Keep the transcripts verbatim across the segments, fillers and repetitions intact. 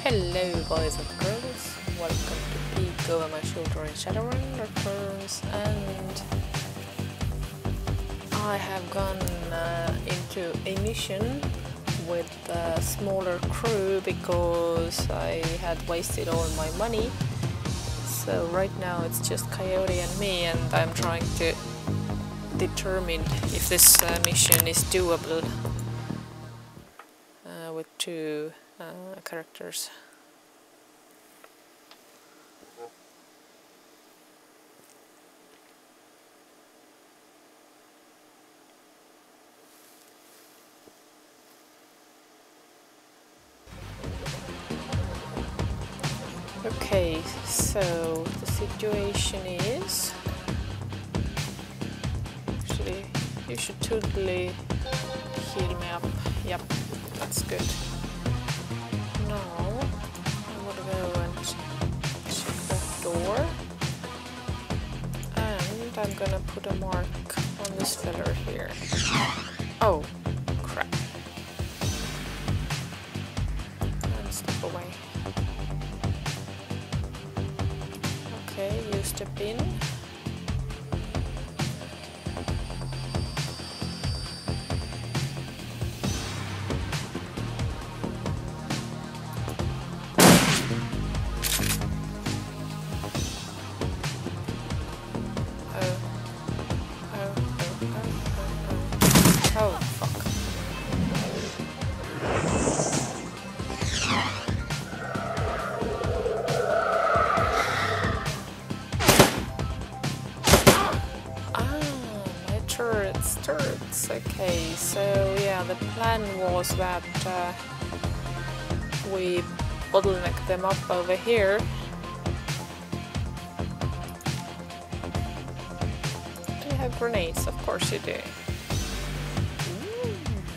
Hello boys and girls, welcome to Peek Over My Shoulder in Shadowrun Returns, and I have gone uh, into a mission with a smaller crew because I had wasted all my money. So right now it's just Coyote and me, and I'm trying to determine if this uh, mission is doable uh, with two uh, characters. Okay, so the situation is, actually you should totally heal me up. Yep, that's good. Now I'm gonna go and check that door, and I'm gonna put a mark on this fella here. Oh crap, and step away. Okay, you step in. Oh. Oh, oh, oh, oh, oh. Oh, fuck. Turrets, turrets. Okay, so yeah, the plan was that uh, we bottleneck them up over here. Do you have grenades? Of course you do. Ooh.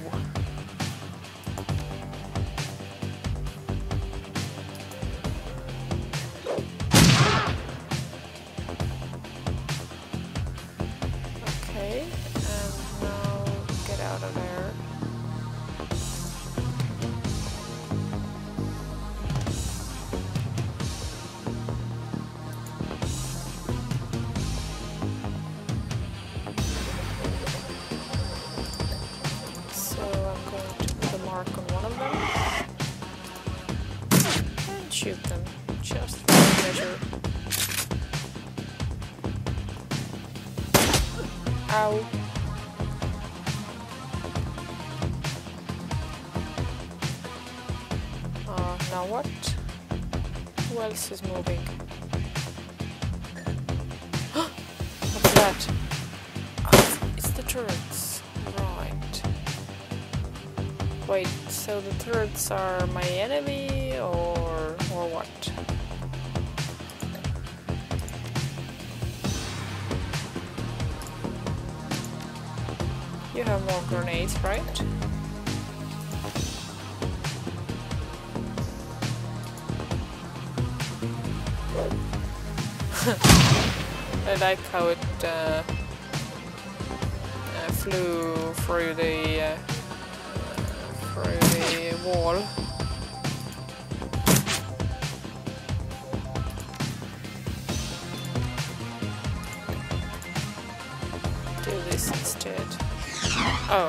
Okay, and now get out of there. So I'm going to put a mark on one of them and shoot them just for good measure. Ow. Uh, now what? Who else is moving? What's that? Oh, it's the turrets. Right. Wait, so the turrets are my enemy or or what? You have more grenades, right? I like how it uh, uh, flew through the uh, through the wall. Do this instead. Oh.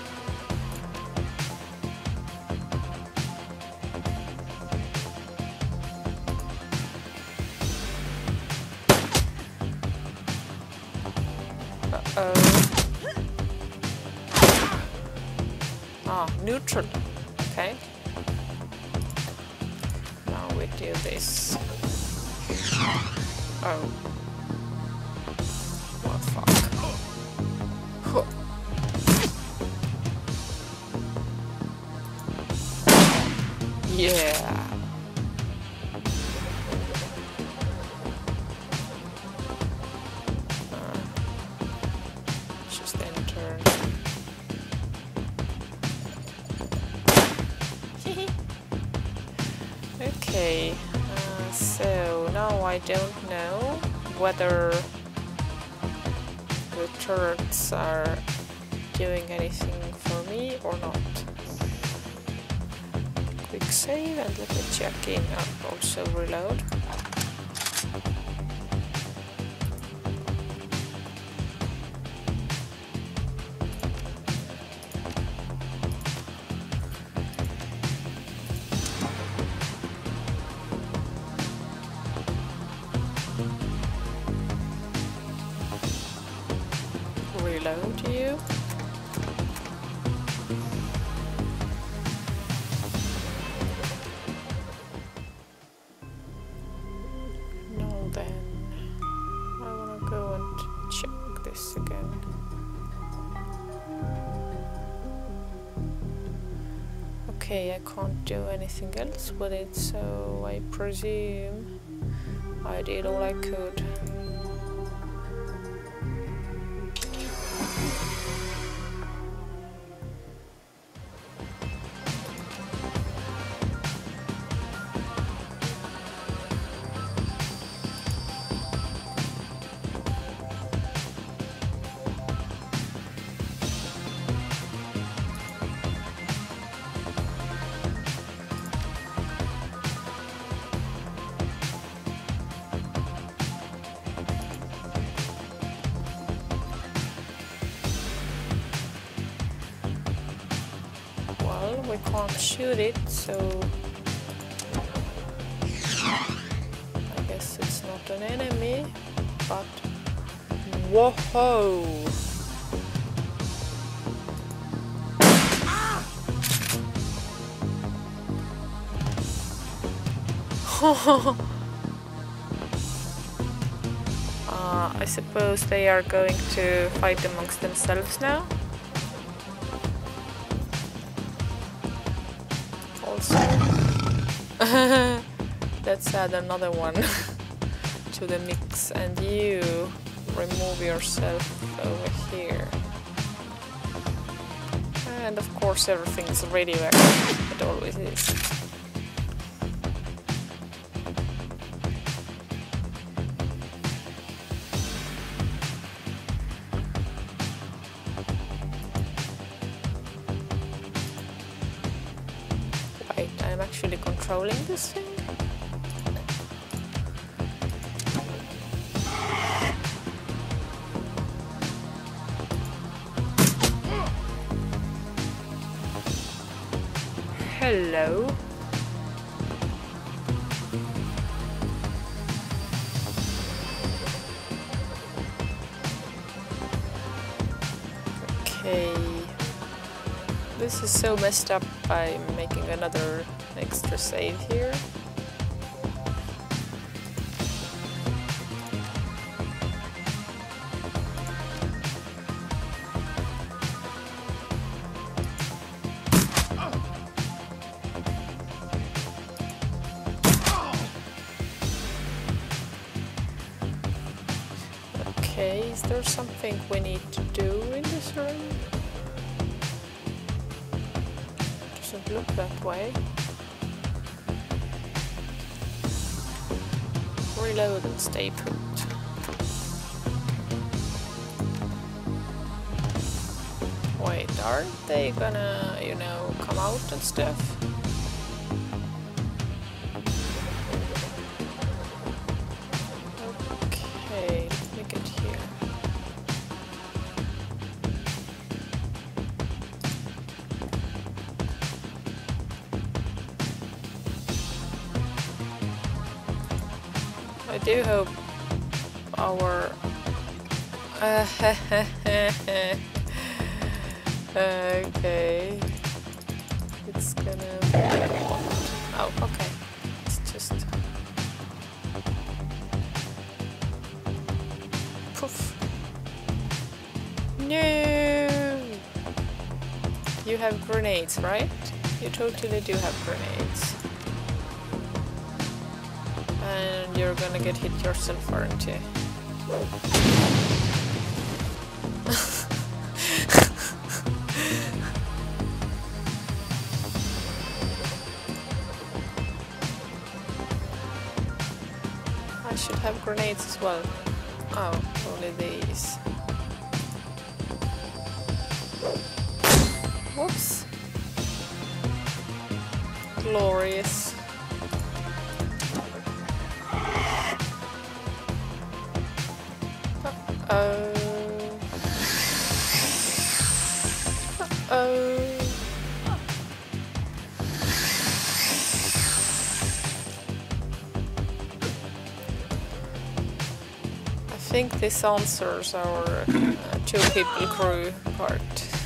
Uh-oh. Ah, neutral. Okay. Now we do this. Oh. What the fuck? Huh. Yeah. Uh, just enter. Okay. Uh, so now I don't know whether the turrets are doing anything for me or not. quick save and let me check in and also reload. Reload you. No, then I want to go and check this again. Okay, I can't do anything else with it, so I presume I did all I could. We can't shoot it, so I guess it's not an enemy, but whoa! uh, I suppose they are going to fight amongst themselves now. Let's add another one to the mix, and you remove yourself over here. And of course everything is radioactive, it always is. Wait, I'm actually controlling this thing? Hello. Okay. This is so messed up. I'm making another extra save here. Okay, is there something we need to do in this room? Doesn't look that way. Reload and stay put. Wait, aren't they gonna, you know, come out and stuff? Okay, let me get here. I do hope our uh, okay, it's gonna oh okay, it's just poof. No, you have grenades, right? You totally do have grenades. And you're gonna get hit yourself, aren't you? I should have grenades as well. Oh, only these. Whoops. glorious. Uh-oh. Uh-oh. I think this answers our uh, two people crew part.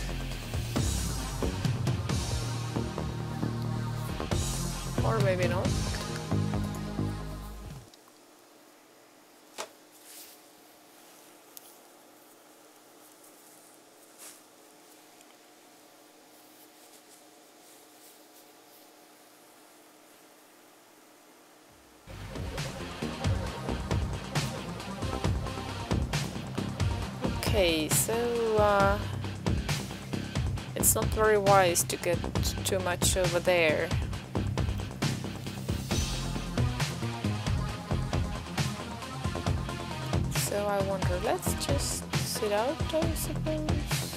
Or maybe not. Okay, so uh, it's not very wise to get too much over there. So I wonder, let's just sit out, I suppose.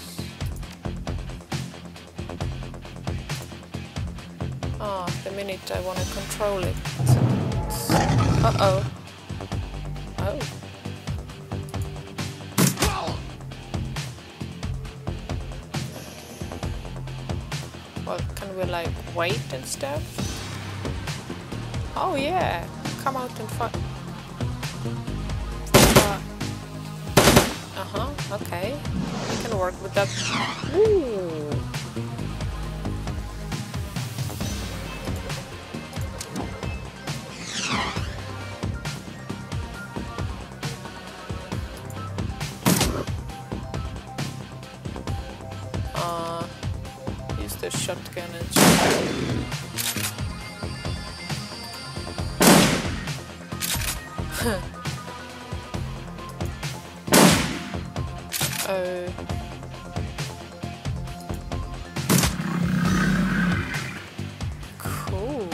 Ah, the minute I want to control it. Uh-oh. Oh. Well, can we like wait and stuff? Oh yeah, come out and fight. Uh huh. Okay, we can work with that. Ooh. Uh, use the shotgun and shoot. Oh. Cool.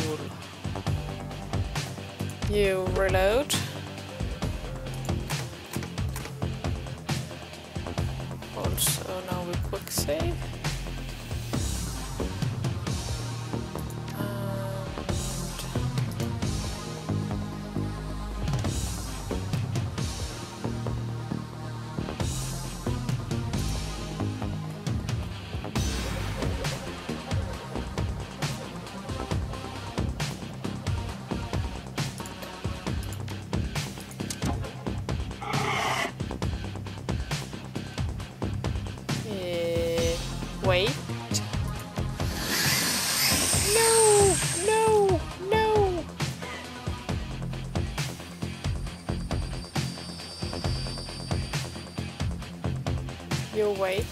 You reload. Also, now we quick save. Wait. No! No! No! You wait.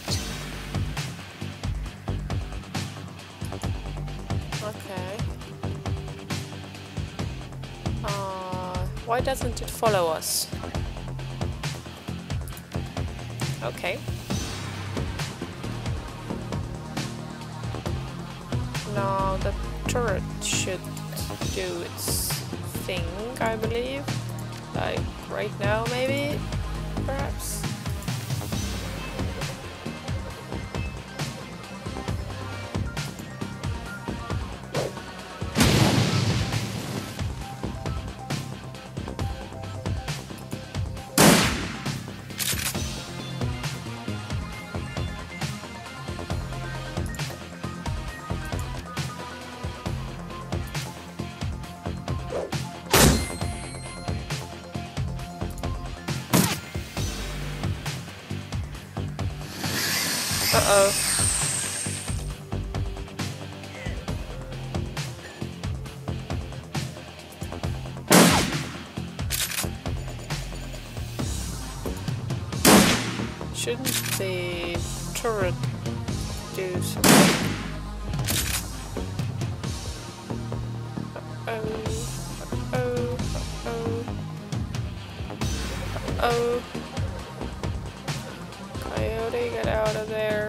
Okay. Uh, why doesn't it follow us? Okay. Now the turret should do its thing, I believe. Like right now, maybe? Perhaps? Uh-oh. Shouldn't the turret do something? Uh-oh. Uh-oh. Uh-oh. Uh-oh. Coyote, get out of there.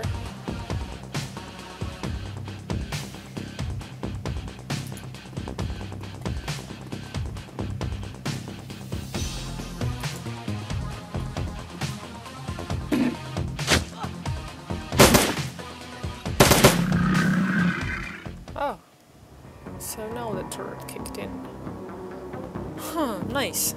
Oh, so turret kicked in. Huh, nice.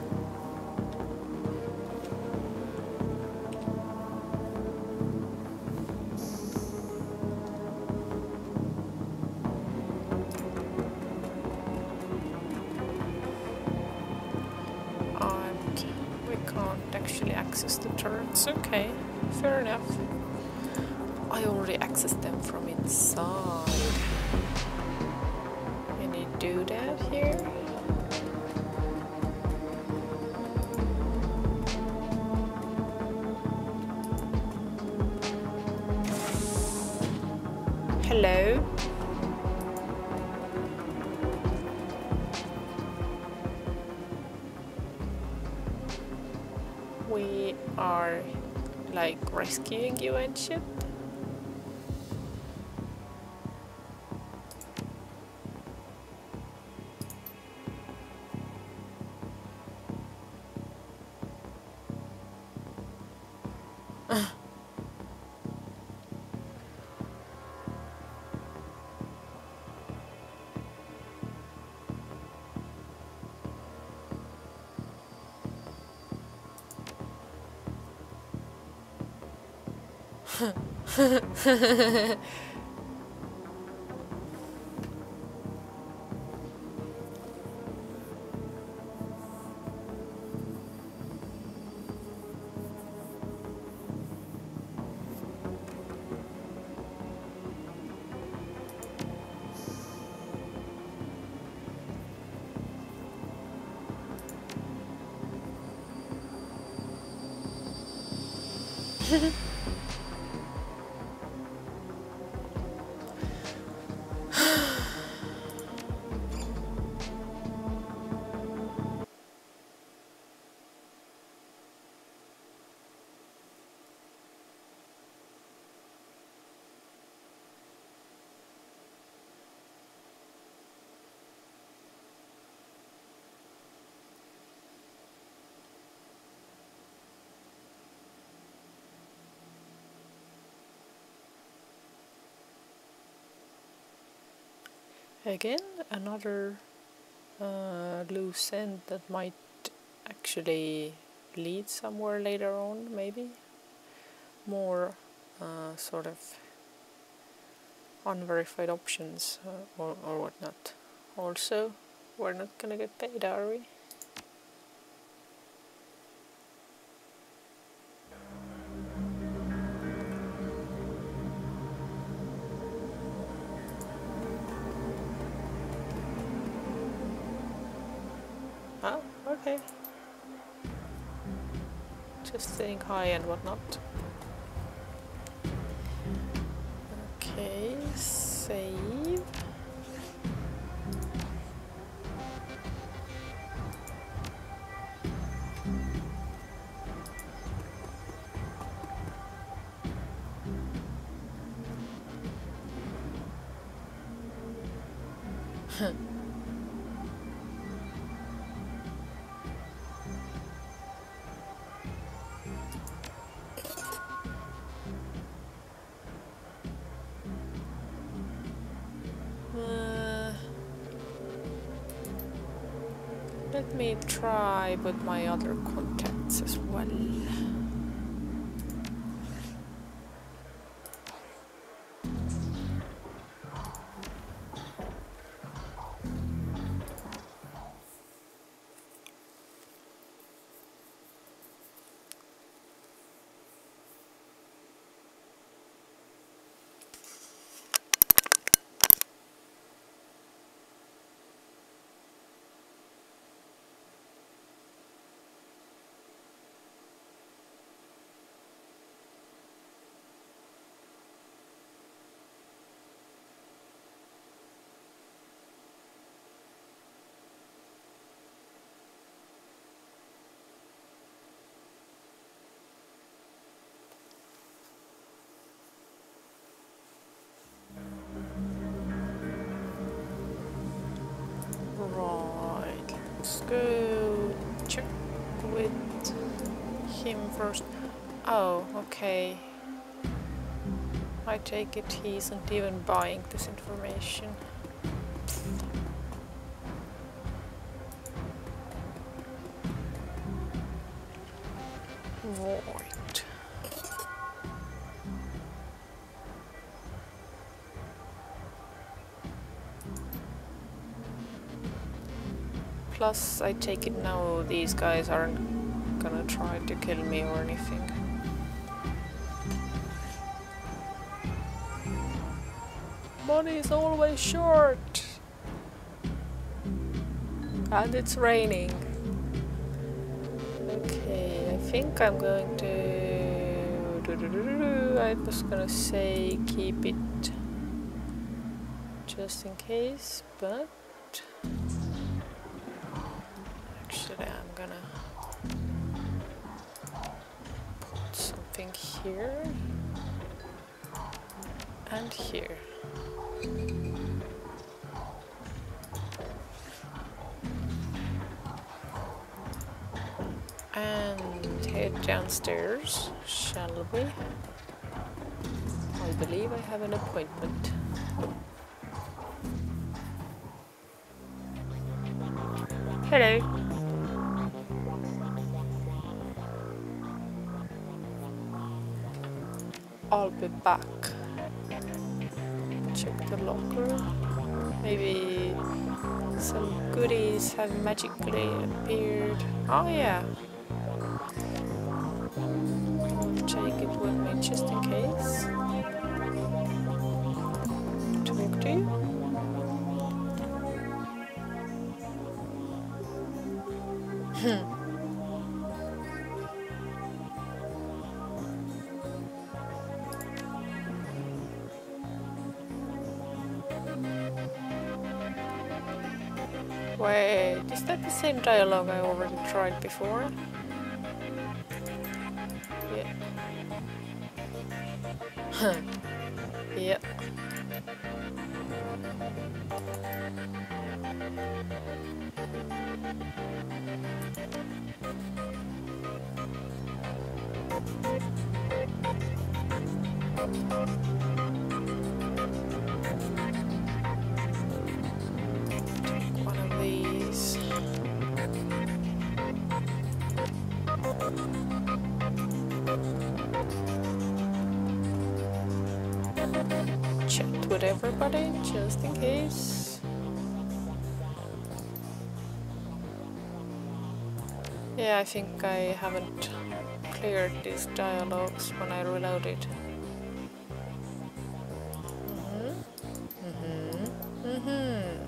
And we can't actually access the turrets. Okay, fair enough. I already accessed them from inside. Can you do that here? Hello? We are like rescuing you and shit. Again, another uh, loose end that might actually lead somewhere later on, maybe. More uh, sort of unverified options uh, or, or whatnot. Also, we're not gonna get paid, are we? Oh, okay. Just saying hi and whatnot. Okay, save. Uh, let me try with my other contacts as well. Right, let's go check with him first. Oh, okay. I take it he isn't even buying this information. Right. Plus, I take it now these guys aren't gonna try to kill me or anything. Money is always short! And it's raining. Okay, I think I'm going to... I was gonna say keep it just in case, but... Actually, I'm gonna put something here and here. And head downstairs, shall we? I believe I have an appointment. Hello. I'll be back. Check the locker. Maybe some goodies have magically appeared. Oh yeah. I'll take it with me just in case. Talk to you. Hmm. Wait, is that the same dialogue I already tried before? Yeah. Huh. Yep. One of these. Chat with everybody, just in case. Yeah, I think I haven't cleared these dialogues when I reloaded. Mm-hmm. Mm-hmm. Mm-hmm.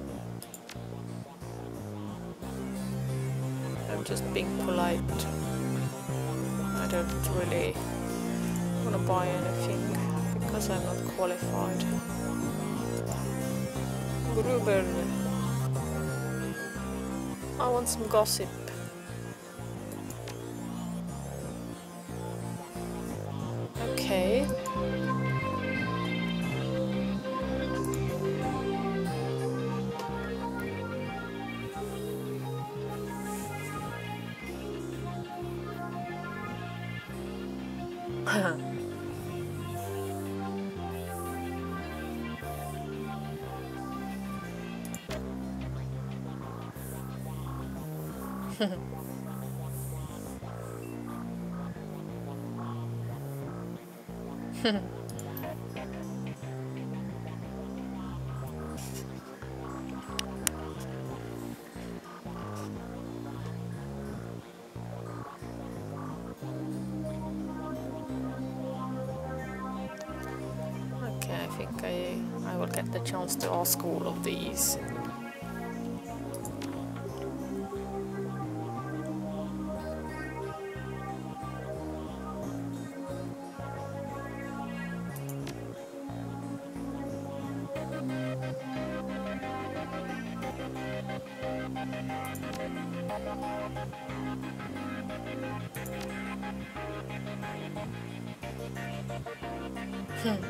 I'm just being polite. I don't really want to buy anything because I'm not qualified. Gruber. I want some gossip. Okay. Okay, I think I, I will get the chance to ask all of these. Hmm.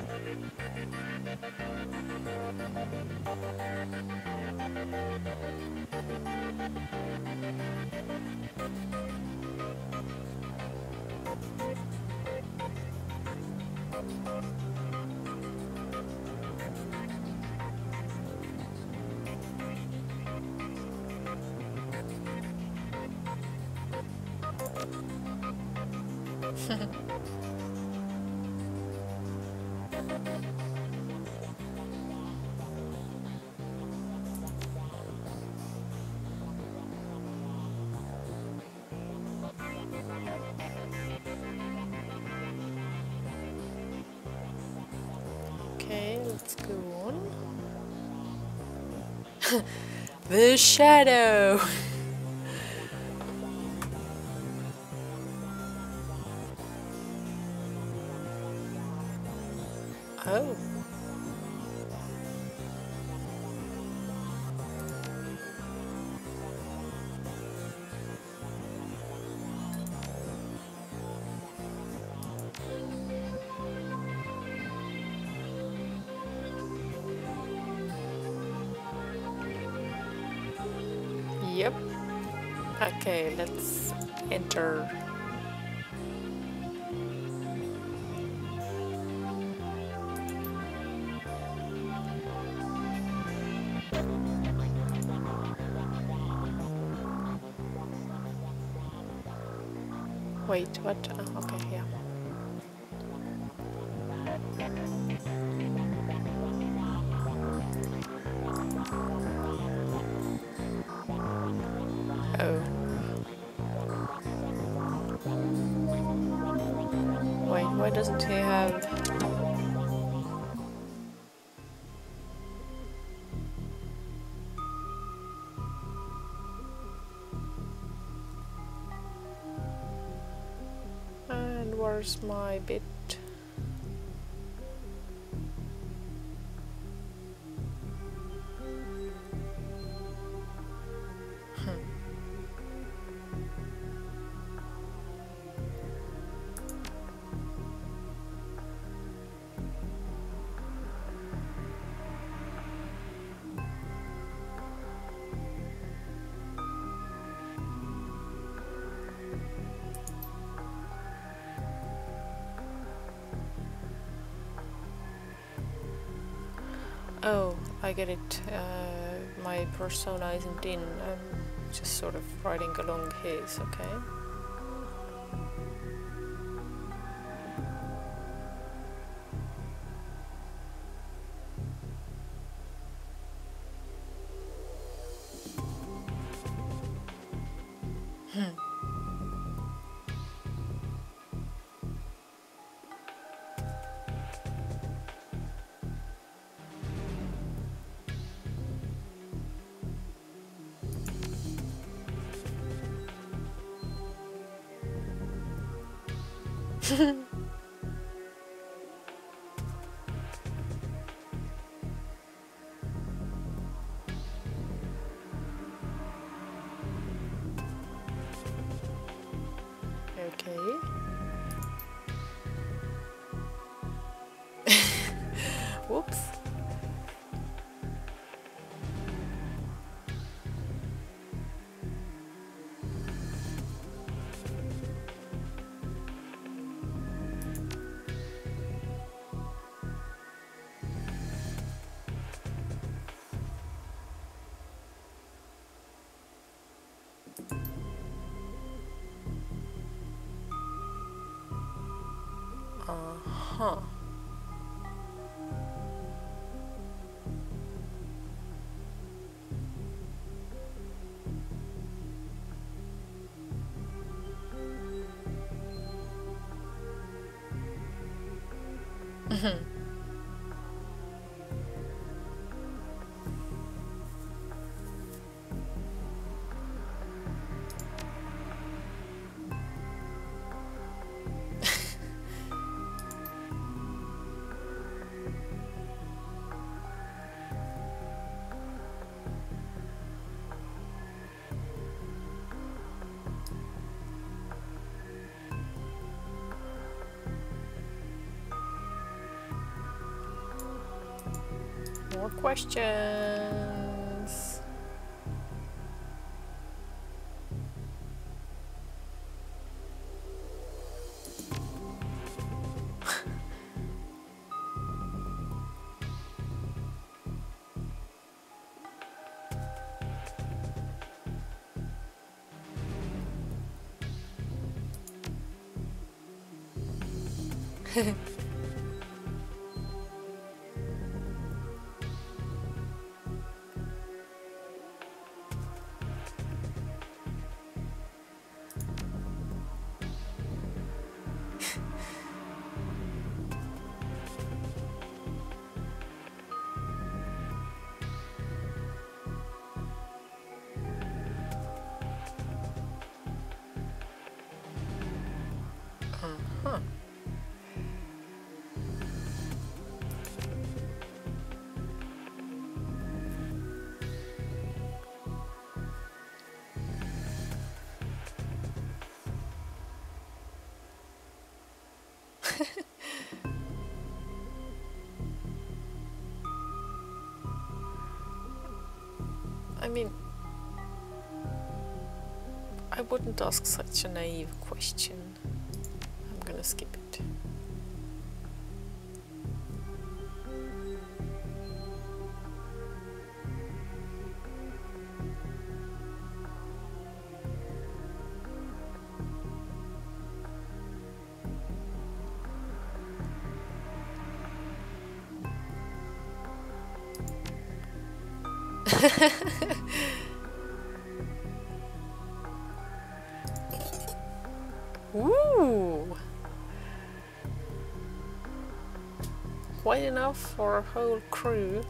Okay, let's go on. The shadow! Oh. Yep. Okay, let's enter. Wait, what? Oh, okay, yeah. Oh. Wait, why doesn't he have... And where's my bit? Oh, I get it. Uh, my persona isn't in. I'm just sort of riding along his, okay? Okay. Whoops. Uh-huh. More questions. Uh-huh. I mean, I wouldn't ask such a naive question. I'm gonna skip it. Ooh! Quite enough for a whole crew.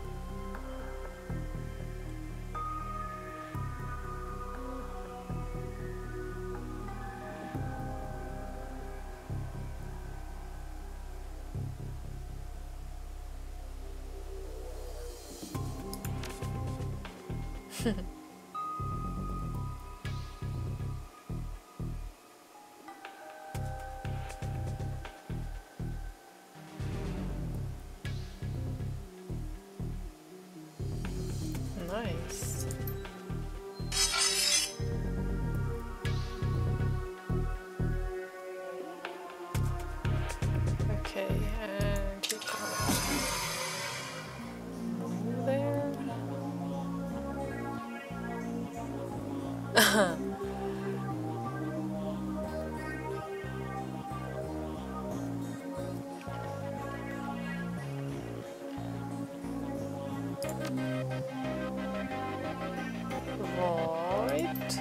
Nice. Okay, and you can move there. Right.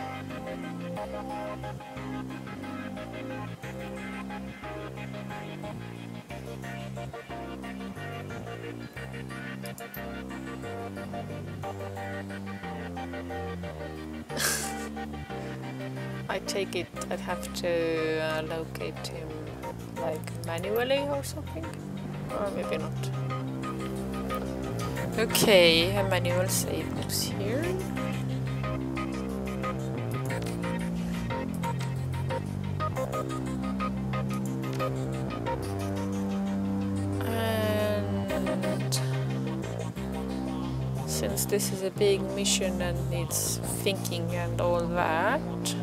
I take it I'd have to uh, locate him like manually or something, or maybe not. Okay, a manual save looks here. And since this is a big mission and needs thinking and all that,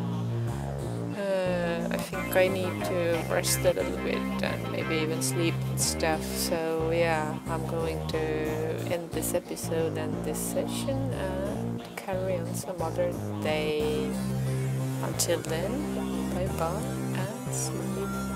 uh, I think I need to rest a little bit and maybe even sleep and stuff. So yeah, I'm going to end this episode and this session and carry on some other day. Until then, bye bye and sleep.